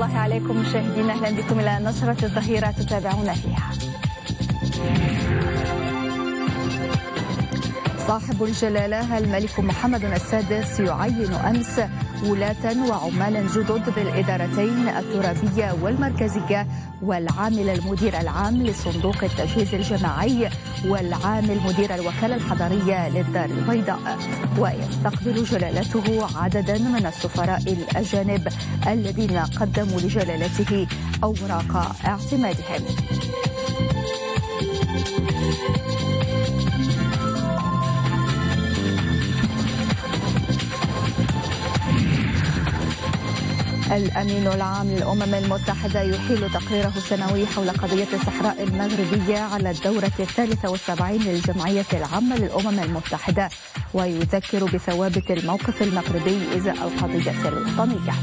الله عليكم مشاهدينا، اهلا بكم الى نشرة الظهيرة تتابعون فيها. صاحب الجلالة الملك محمد السادس يعين أمس ولاة وعمالا جدد بالإدارتين الترابية والمركزية والعامل المدير العام لصندوق التجهيز الجماعي والعامل مدير الوكالة الحضرية للدار البيضاء. ويستقبل جلالته عددا من السفراء الأجانب الذين قدموا لجلالته أوراق اعتمادهم. الأمين العام للأمم المتحدة يحيل تقريره السنوي حول قضية الصحراء المغربية على الدورة 73 للجمعية العامة للأمم المتحدة، ويذكر بثوابت الموقف المغربي إزاء القضية الوطنية.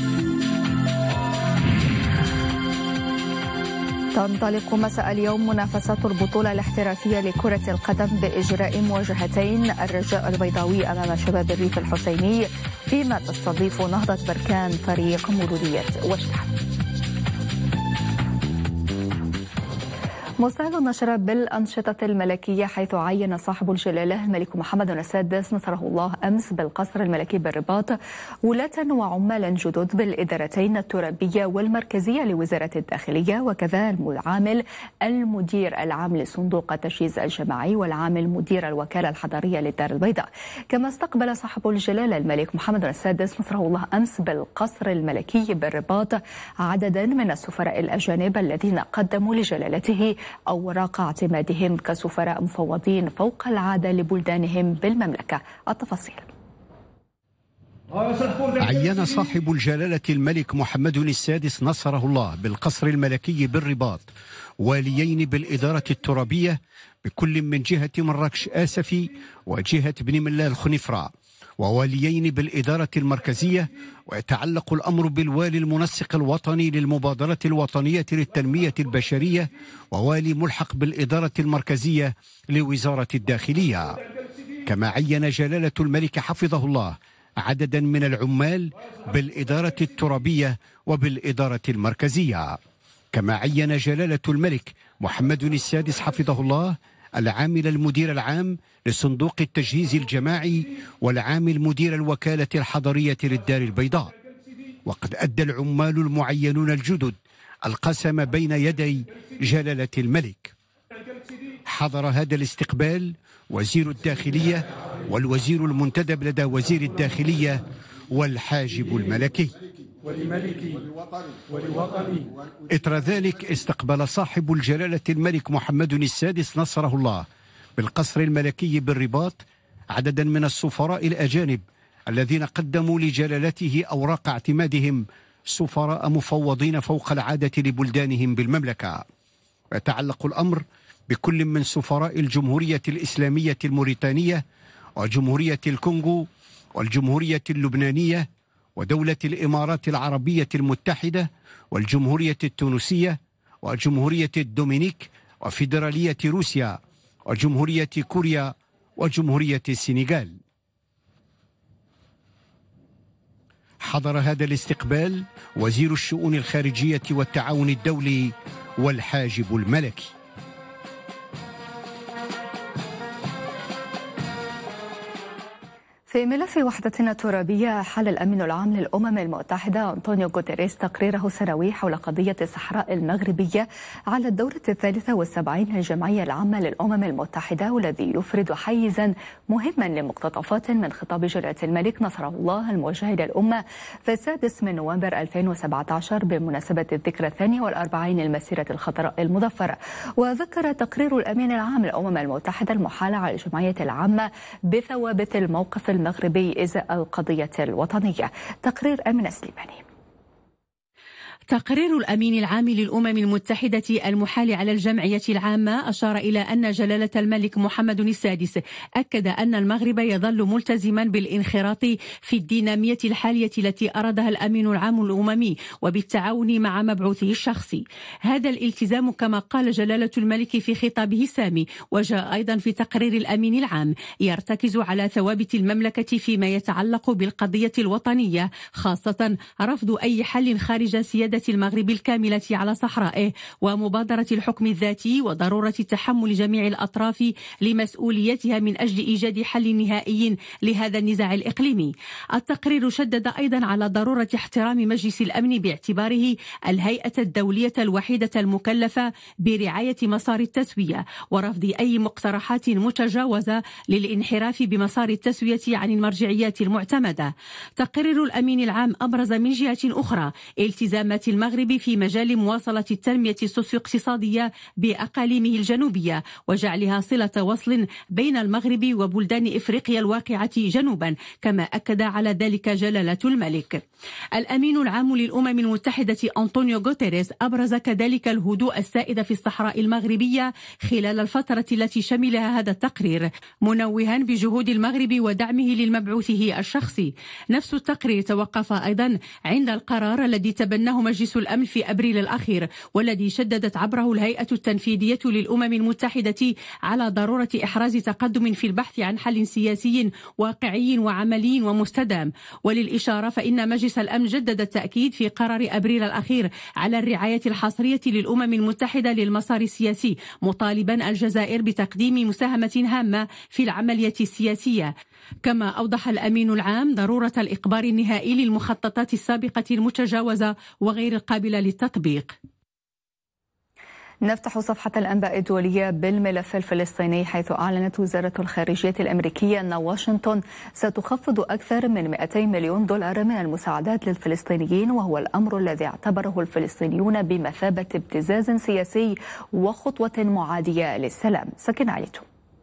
تنطلق مساء اليوم منافسات البطولة الاحترافية لكرة القدم بإجراء مواجهتين، الرجاء البيضاوي أمام شباب الريف الحسيني، فيما تستضيف نهضة بركان فريق مولودية وجدة. مستهل النشرة بالأنشطة الملكية، حيث عين صاحب الجلالة الملك محمد السادس نصره الله أمس بالقصر الملكي بالرباط ولاة وعمالا جدد بالإدارتين الترابية والمركزية لوزارة الداخلية، وكذا العامل المدير العام لصندوق التجهيز الجماعي والعامل مدير الوكالة الحضرية للدار البيضاء. كما استقبل صاحب الجلالة الملك محمد السادس نصره الله أمس بالقصر الملكي بالرباط عددا من السفراء الأجانب الذين قدموا لجلالته أوراق اعتمادهم كسفراء مفوضين فوق العادة لبلدانهم بالمملكة. التفاصيل. عين صاحب الجلالة الملك محمد السادس نصره الله بالقصر الملكي بالرباط واليين بالإدارة الترابية بكل من جهة مراكش آسفي وجهة بن ملال خنفرة، وواليين بالإدارة المركزية. ويتعلق الأمر بالوالي المنسق الوطني للمبادرة الوطنية للتنمية البشرية ووالي ملحق بالإدارة المركزية لوزارة الداخلية. كما عين جلالة الملك حفظه الله عددا من العمال بالإدارة الترابية وبالإدارة المركزية. كما عين جلالة الملك محمد السادس حفظه الله العامل المدير العام لصندوق التجهيز الجماعي والعامل مدير الوكالة الحضرية للدار البيضاء. وقد أدى العمال المعينون الجدد القسم بين يدي جلالة الملك. حضر هذا الاستقبال وزير الداخلية والوزير المنتدب لدى وزير الداخلية والحاجب الملكي. إثر ذلك استقبل صاحب الجلالة الملك محمد السادس نصره الله بالقصر الملكي بالرباط عددا من السفراء الأجانب الذين قدموا لجلالته أوراق اعتمادهم سفراء مفوضين فوق العادة لبلدانهم بالمملكة. ويتعلق الأمر بكل من سفراء الجمهورية الإسلامية الموريتانية وجمهورية الكونغو والجمهورية اللبنانية ودولة الإمارات العربية المتحدة والجمهورية التونسية وجمهورية الدومينيك وفيدرالية روسيا وجمهورية كوريا وجمهورية السنغال. حضر هذا الاستقبال وزير الشؤون الخارجية والتعاون الدولي والحاجب الملكي. في ملف وحدتنا الترابية، حل الأمين العام للأمم المتحدة أنطونيو غوتيريس تقريره السنوي حول قضية الصحراء المغربية على الدورة 73 للجمعية العامة للأمم المتحدة، والذي يفرد حيزا مهما لمقتطفات من خطاب جلالة الملك نصره الله الموجه إلى الأمة في 6 نوفمبر 2017 بمناسبة الذكرى 42 للمسيرة الخضراء المظفرة. وذكر تقرير الأمين العام للأمم المتحدة المحال على الجمعية العامة بثوابت الموقف المغربي إزاء القضية الوطنية. تقرير أمين سليماني. تقرير الأمين العام للأمم المتحدة المحال على الجمعية العامة أشار إلى أن جلالة الملك محمد السادس أكد أن المغرب يظل ملتزما بالانخراط في الدينامية الحالية التي أرادها الأمين العام الأممي وبالتعاون مع مبعوثه الشخصي. هذا الالتزام كما قال جلالة الملك في خطابه السامي وجاء أيضا في تقرير الأمين العام يرتكز على ثوابت المملكة فيما يتعلق بالقضية الوطنية، خاصة رفض أي حل خارج سيادة المغرب الكاملة على صحرائه ومبادرة الحكم الذاتي وضرورة تحمل جميع الأطراف لمسؤوليتها من أجل إيجاد حل نهائي لهذا النزاع الإقليمي. التقرير شدد أيضا على ضرورة احترام مجلس الأمن باعتباره الهيئة الدولية الوحيدة المكلفة برعاية مسار التسوية ورفض أي مقترحات متجاوزة للانحراف بمسار التسوية عن المرجعيات المعتمدة. تقرير الأمين العام أبرز من جهة أخرى التزامات المغرب في مجال مواصلة التنمية السوسيو-اقتصادية بأقاليمه الجنوبية وجعلها صلة وصل بين المغرب وبلدان إفريقيا الواقعة جنوبا، كما أكد على ذلك جلالة الملك. الأمين العام للأمم المتحدة أنطونيو غوتيريس أبرز كذلك الهدوء السائد في الصحراء المغربية خلال الفترة التي شملها هذا التقرير، منوها بجهود المغرب ودعمه للمبعوثه الشخصي. نفس التقرير توقف أيضا عند القرار الذي تبناه مجلس الأمن في أبريل الأخير والذي شددت عبره الهيئة التنفيذية للأمم المتحدة على ضرورة إحراز تقدم في البحث عن حل سياسي واقعي وعملي ومستدام. وللإشارة فإن مجلس الأمن جدد التأكيد في قرار أبريل الأخير على الرعاية الحصرية للأمم المتحدة للمسار السياسي، مطالبا الجزائر بتقديم مساهمة هامة في العملية السياسية. كما أوضح الأمين العام ضرورة الإقبال النهائي للمخططات السابقة المتجاوزة وغير القابلة للتطبيق. نفتح صفحة الأنباء الدولية بالملف الفلسطيني، حيث أعلنت وزارة الخارجية الأمريكية أن واشنطن ستخفض أكثر من 200 مليون دولار من المساعدات للفلسطينيين، وهو الأمر الذي اعتبره الفلسطينيون بمثابة ابتزاز سياسي وخطوة معادية للسلام. سكن عليتو.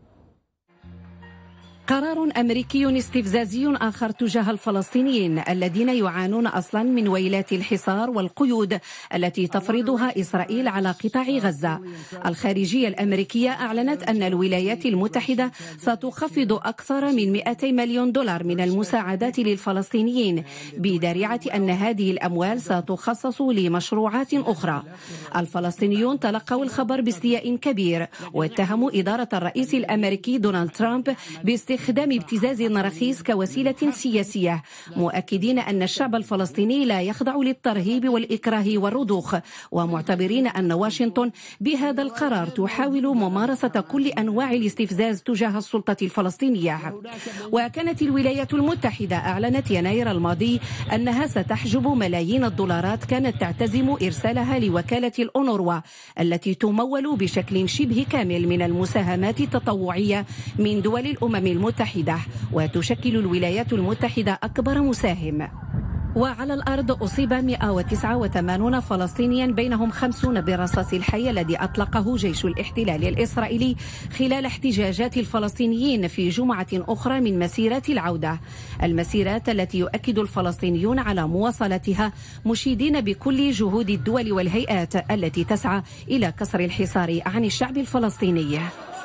قرار أمريكي استفزازي آخر تجاه الفلسطينيين الذين يعانون أصلا من ويلات الحصار والقيود التي تفرضها إسرائيل على قطاع غزة. الخارجية الأمريكية أعلنت أن الولايات المتحدة ستخفض أكثر من 200 مليون دولار من المساعدات للفلسطينيين بدريعة أن هذه الأموال ستخصص لمشروعات أخرى. الفلسطينيون تلقوا الخبر باستياء كبير واتهموا إدارة الرئيس الأمريكي دونالد ترامب باستخدام ابتزاز رخيص كوسيلة سياسية، مؤكدين أن الشعب الفلسطيني لا يخضع للترهيب والإكراه والرضوخ، ومعتبرين أن واشنطن بهذا القرار تحاول ممارسة كل أنواع الاستفزاز تجاه السلطة الفلسطينية. وكانت الولايات المتحدة أعلنت يناير الماضي أنها ستحجب ملايين الدولارات كانت تعتزم إرسالها لوكالة الأونروا التي تمول بشكل شبه كامل من المساهمات التطوعية من دول الأمم المتحدة، وتشكل الولايات المتحدة أكبر مساهم. وعلى الأرض أصيب 189 فلسطينيا بينهم 50 بالرصاص الحي الذي أطلقه جيش الاحتلال الإسرائيلي خلال احتجاجات الفلسطينيين في جمعة أخرى من مسيرات العودة، المسيرات التي يؤكد الفلسطينيون على مواصلتها، مشيدين بكل جهود الدول والهيئات التي تسعى إلى كسر الحصار عن الشعب الفلسطيني.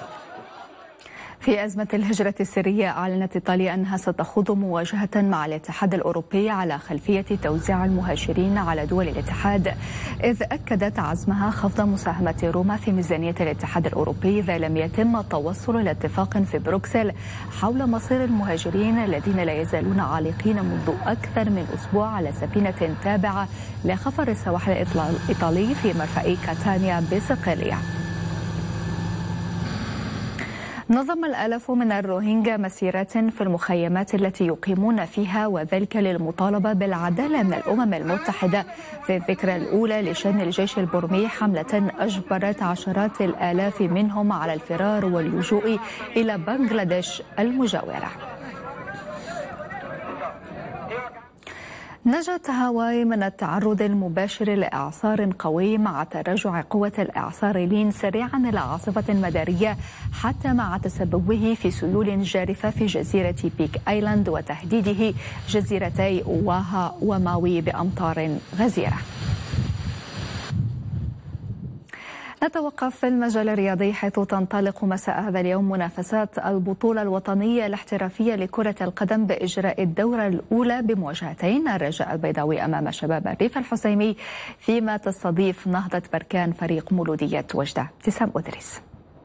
في أزمة الهجرة السرية، أعلنت إيطاليا أنها ستخوض مواجهة مع الاتحاد الأوروبي على خلفية توزيع المهاجرين على دول الاتحاد، إذ أكدت عزمها خفض مساهمة روما في ميزانية الاتحاد الأوروبي إذا لم يتم التوصل إلى اتفاق في بروكسل حول مصير المهاجرين الذين لا يزالون عالقين منذ أكثر من أسبوع على سفينة تابعة لخفر السواحل الإيطالي في مرفأ كاتانيا بصقلية. نظم الآلاف من الروهينجا مسيرات في المخيمات التي يقيمون فيها، وذلك للمطالبة بالعدالة من الأمم المتحدة في الذكرى الأولى لشن الجيش البرمي حملة أجبرت عشرات الآلاف منهم على الفرار واللجوء إلى بنغلاديش المجاورة. نجت هاواي من التعرض المباشر لإعصار قوي مع تراجع قوة الإعصار لين سريعا إلى عاصفة مدارية، حتى مع تسببه في سيول جارفة في جزيرة بيك آيلاند وتهديده جزيرتي أواها وماوي بأمطار غزيرة. نتوقف في المجال الرياضي حيث تنطلق مساء هذا اليوم منافسات البطولة الوطنية الاحترافية لكرة القدم بإجراء الدورة الأولى بمواجهتين: الرجاء البيضاوي أمام شباب الريف الحسيمي، فيما تستضيف نهضة بركان فريق مولودية وجدة. ابتسام أدريس.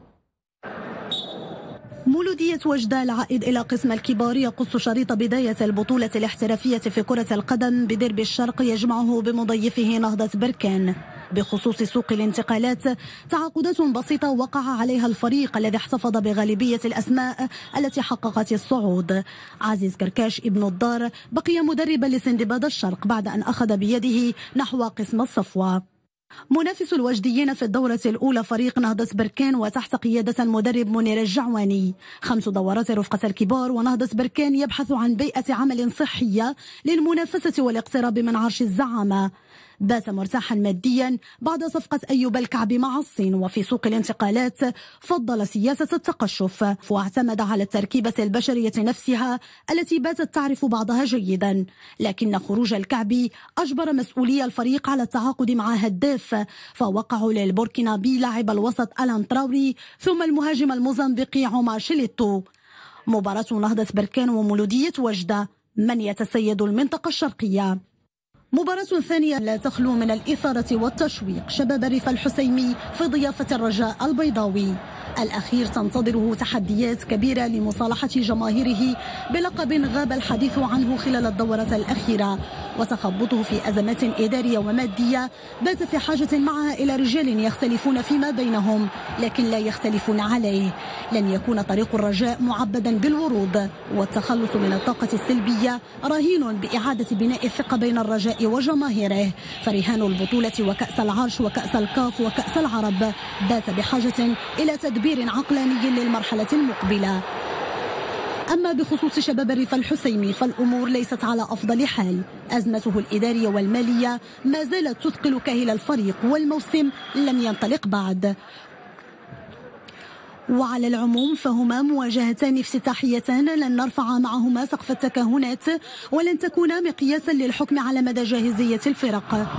مولودية وجدة العائد إلى قسم الكبار يقص شريط بداية البطولة الاحترافية في كرة القدم بدرب الشرق يجمعه بمضيفه نهضة بركان. بخصوص سوق الانتقالات، تعاقدات بسيطة وقع عليها الفريق الذي احتفظ بغالبية الأسماء التي حققت الصعود. عزيز كركاش ابن الدار بقي مدربا لسندباد الشرق بعد أن أخذ بيده نحو قسم الصفوة. منافس الوجديين في الدورة الأولى فريق نهضة بركان وتحت قيادة المدرب منير الجعواني. 5 دورات رفقة الكبار ونهضة بركان يبحث عن بيئة عمل صحية للمنافسة والاقتراب من عرش الزعامة. بات مرتاحا ماديا بعد صفقة أيوب الكعب مع الصين. وفي سوق الانتقالات فضل سياسة التقشف واعتمد على التركيبة البشرية نفسها التي باتت تعرف بعضها جيدا، لكن خروج الكعب أجبر مسؤولي الفريق على التعاقد مع هداف، فوقعوا للبوركينابي لاعب الوسط ألان تراوري ثم المهاجم الموزمبيقي عمر شيليتو. مباراة نهضة بركان ومولودية وجدة، من يتسيد المنطقة الشرقية؟ مباراة ثانية لا تخلو من الإثارة والتشويق. شباب الريف الحسيمي في ضيافة الرجاء البيضاوي. الأخير تنتظره تحديات كبيرة لمصالحة جماهيره بلقب غاب الحديث عنه خلال الدورة الأخيرة، وتخبطه في أزمات إدارية ومادية بات في حاجة معها إلى رجال يختلفون فيما بينهم لكن لا يختلفون عليه. لن يكون طريق الرجاء معبدا بالورود، والتخلص من الطاقة السلبية رهين بإعادة بناء الثقة بين الرجاء وجماهيره. فرهان البطولة وكأس العرش وكأس الكاف وكأس العرب بات بحاجة إلى تدبير عقلاني للمرحلة المقبلة. أما بخصوص شباب الريف الحسيمي فالأمور ليست على أفضل حال. أزمته الإدارية والمالية ما زالت تثقل كاهل الفريق، والموسم لم ينطلق بعد. وعلى العموم فهما مواجهتان افتتاحيتان لن نرفع معهما سقف التكهنات ولن تكونا مقياسا للحكم على مدى جاهزية الفرق.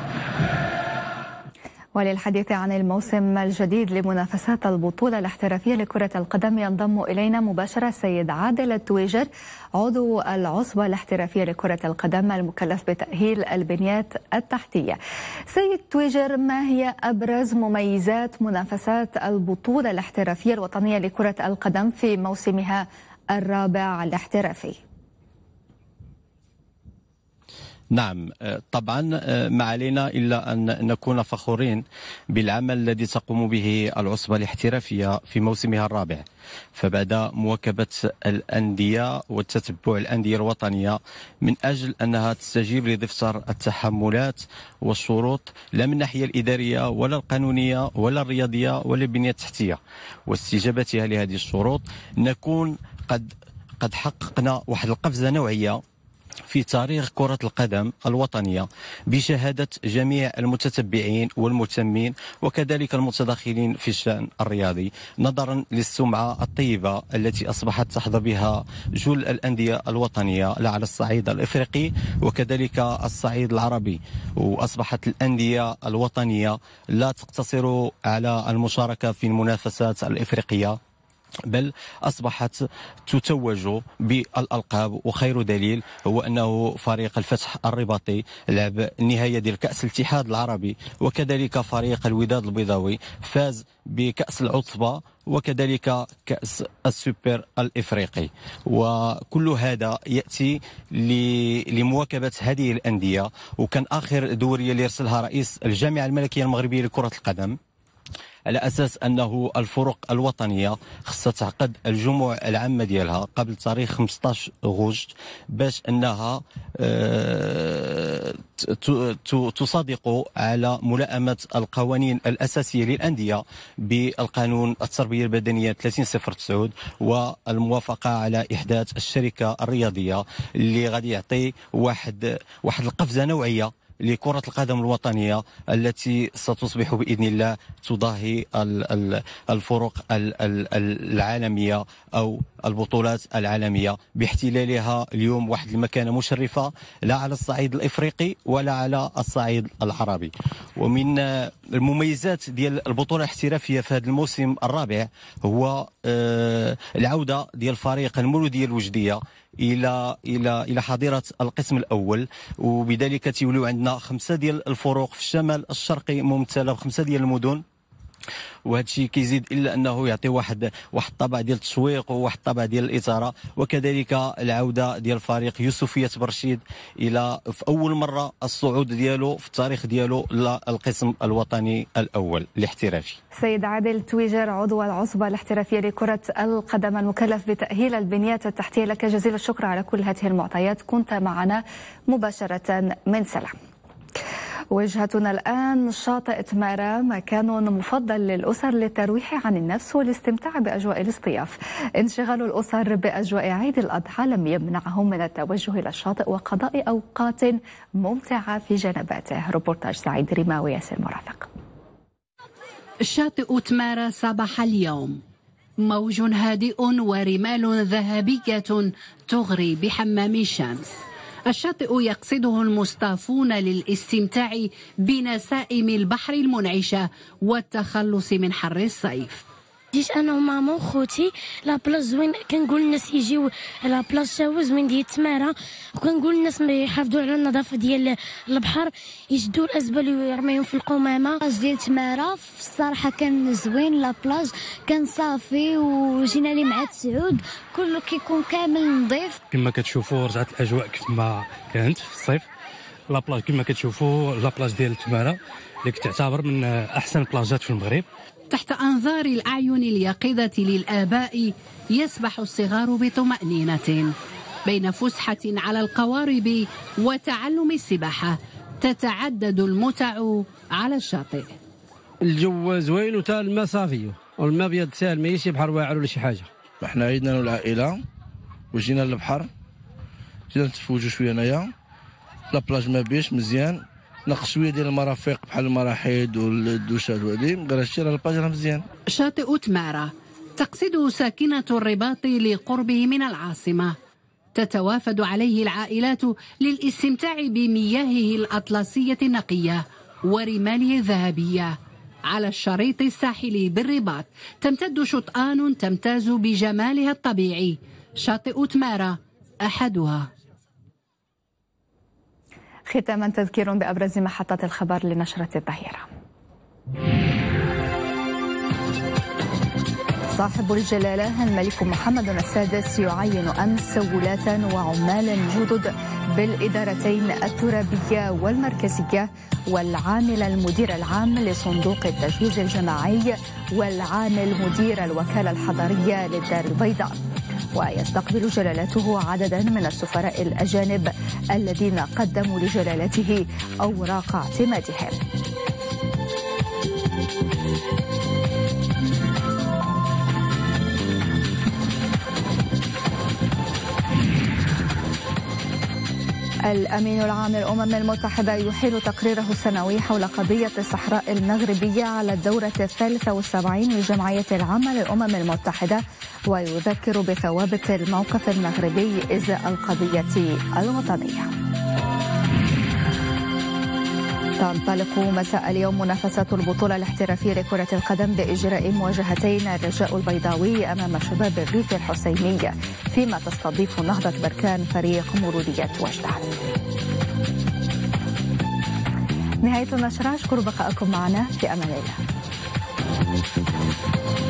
وللحديث عن الموسم الجديد لمنافسات البطولة الاحترافية لكرة القدم ينضم إلينا مباشرة السيد عادل التويجر، عضو العصبة الاحترافية لكرة القدم المكلف بتأهيل البنيات التحتية. سيد تويجر، ما هي أبرز مميزات منافسات البطولة الاحترافية الوطنية لكرة القدم في موسمها الرابع الاحترافي؟ نعم، طبعا ما علينا إلا أن نكون فخورين بالعمل الذي تقوم به العصبة الاحترافية في موسمها الرابع. فبعد مواكبة الأندية وتتبع الأندية الوطنية من أجل أنها تستجيب لدفتر التحملات والشروط، لا من الناحية الإدارية ولا القانونية ولا الرياضية ولا البنية التحتية، واستجابتها لهذه الشروط نكون قد حققنا واحد القفزة نوعية في تاريخ كرة القدم الوطنية بشهادة جميع المتتبعين والمهتمين وكذلك المتداخلين في الشأن الرياضي، نظرا للسمعة الطيبة التي أصبحت تحظى بها جل الأندية الوطنية لا على الصعيد الإفريقي وكذلك الصعيد العربي. وأصبحت الأندية الوطنية لا تقتصر على المشاركة في المنافسات الإفريقية، بل أصبحت تتوج بالألقاب. وخير دليل هو أنه فريق الفتح الرباطي لعب نهاية ديال كأس الاتحاد العربي، وكذلك فريق الوداد البيضاوي فاز بكأس العصبة وكذلك كأس السوبر الإفريقي. وكل هذا يأتي لمواكبة هذه الأندية. وكان آخر دورية اللي يرسلها رئيس الجامعة الملكية المغربية لكرة القدم على أساس أنه الفرق الوطنية خصها تعقد الجموع العامة ديالها قبل تاريخ 15 غشت باش أنها تصادق على ملائمة القوانين الأساسية للأندية بالقانون التربية البدنية 3009 والموافقة على إحداث الشركة الرياضية اللي غادي يعطي واحد القفزة نوعية لكرة القدم الوطنية التي ستصبح بإذن الله تضاهي الفرق العالمية أو البطولات العالمية، باحتلالها اليوم واحد المكانة مشرفة لا على الصعيد الإفريقي ولا على الصعيد العربي. ومن المميزات ديال البطولة الاحترافية في هذا الموسم الرابع هو العودة ديال فريق المولودية الوجدية الى حظيره القسم الاول، وبذلك تيوليو عندنا 5 ديال الفروق في الشمال الشرقي ممثله ب5 ديال المدن، وهذا الشيء كيزيد الا انه يعطي واحد الطابع ديال التشويق وواحد الطابع ديال الاثاره. وكذلك العوده ديال فريق يوسفيه برشيد الى في اول مره الصعود ديالو في التاريخ ديالو للقسم الوطني الاول الاحترافي. سيد عادل تويجر عضو العصبه الاحترافيه لكره القدم المكلف بتاهيل البنيات التحتيه، لك جزيل الشكر على كل هذه المعطيات، كنت معنا مباشره من سلام. وجهتنا الآن شاطئ تمارا، مكان مفضل للأسر للترويح عن النفس والاستمتاع بأجواء الاصطياف. انشغال الأسر بأجواء عيد الأضحى لم يمنعهم من التوجه إلى الشاطئ وقضاء أوقات ممتعة في جنباته. روبورتاج سعيد ريماوي ياسر مرافق. شاطئ تمارا صباح اليوم موج هادئ ورمال ذهبية تغري بحمام الشمس. الشاطئ يقصده المصطافون للاستمتاع بنسائم البحر المنعشة والتخلص من حر الصيف. جيت انا وماما وخوتي لابلاص زوين، كنقول الناس يجيو لابلاص شاوه زوين ديال تمارا، وكنقول الناس يحافظوا على النظافه ديال البحر، يجدوا الازبال ويرميهم في القمامه. البلاص ديال تمارا الصراحه كان زوين، لابلاص كان صافي، وجينا لي مع تسعود كله كيكون كامل نظيف. كما كتشوفوا رجعت الاجواء كيف ما كانت في الصيف. لابلاص كما كتشوفوا لابلاص ديال تمارا اللي كتعتبر من احسن البلاجات في المغرب. تحت أنظار الأعين اليقظة للآباء يسبح الصغار بطمأنينة بين فسحة على القوارب وتعلم السباحة. تتعدد المتع على الشاطئ. الجو زوين وتا الماء صافي، والماء ابيض ساهل، ماشي بحر واعر ولا شي حاجه. احنا عيدنا والعائله وجينا للبحر، جينا نتفوجوا شويه هنايا. لابلاج ما بيش مزيان، ناقص شويه ديال المرافق بحال المراحيض والدوشات وهذه، غير هادشي راه الباج راه مزيان. شاطئ تمارا تقصده ساكنة الرباط لقربه من العاصمة، تتوافد عليه العائلات للاستمتاع بمياهه الأطلسية النقية ورماله الذهبية. على الشريط الساحلي بالرباط تمتد شطآن تمتاز بجمالها الطبيعي. شاطئ تمارا أحدها. ختاما تذكير بأبرز محطات الخبر لنشرة الظهيرة. صاحب الجلالة الملك محمد السادس يعين أمس ولاة وعمال جدد بالإدارتين الترابية والمركزية، والعامل المدير العام لصندوق التجهيز الجماعي، والعامل مدير الوكالة الحضرية للدار البيضاء. ويستقبل جلالته عددا من السفراء الأجانب الذين قدموا لجلالته أوراق اعتمادهم. الأمين العام للأمم المتحدة يحيل تقريره السنوي حول قضية الصحراء المغربية على الدورة 73 للجمعية العامة للأمم المتحدة، ويذكر بثوابت الموقف المغربي إزاء القضية الوطنية. تنطلق مساء اليوم منافسات البطولة الاحترافية لكرة القدم بإجراء مواجهتين الرجاء البيضاوي أمام شباب الريف الحسيني، فيما تستضيف نهضة بركان فريق مولودية وجدة. نهاية النشرة، أشكر بقاءكم معنا، في أمان الله.